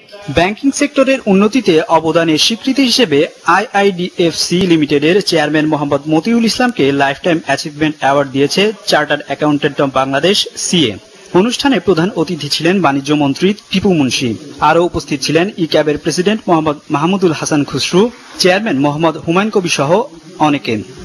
Banking সেক্টরের উন্নতিতে অবদানের স্বীকৃতি হিসেবে আইআইডিএফসি লিমিটেডের চেয়ারম্যান মোহাম্মদ মতিউল ইসলামকে লাইফ টাইম অ্যাচিভমেন্ট অ্যাওয়ার্ড দিয়েছে chartered accountant of Bangladesh CA. অনুষ্ঠানে প্রধান অতিথি ছিলেন বাণিজ্য মন্ত্রী টিপু মুন্সি। আরও উপস্থিত ছিলেন ইক্যাবের প্রেসিডেন্ট মোহাম্মদ মাহমুদুল হাসান খুসরু, চেয়ারম্যান মোহাম্মদ হুমায়ুন কবির সহ অনেকে।